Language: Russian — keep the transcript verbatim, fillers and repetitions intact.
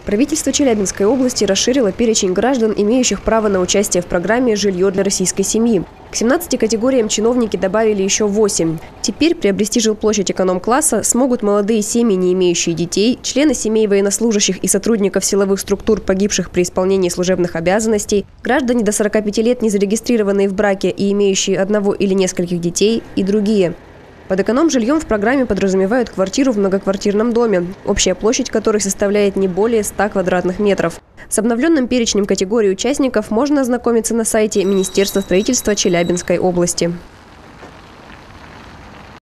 Правительство Челябинской области расширило перечень граждан, имеющих право на участие в программе «Жилье для российской семьи». К семнадцати категориям чиновники добавили еще восемь. Теперь приобрести жилплощадь эконом-класса смогут молодые семьи, не имеющие детей, члены семей военнослужащих и сотрудников силовых структур, погибших при исполнении служебных обязанностей, граждане до сорока пяти лет, не зарегистрированные в браке и имеющие одного или нескольких детей, и другие. Под эконом-жильем в программе подразумевают квартиру в многоквартирном доме, общая площадь которой составляет не более ста квадратных метров. С обновленным перечнем категорий участников можно ознакомиться на сайте Министерства строительства Челябинской области.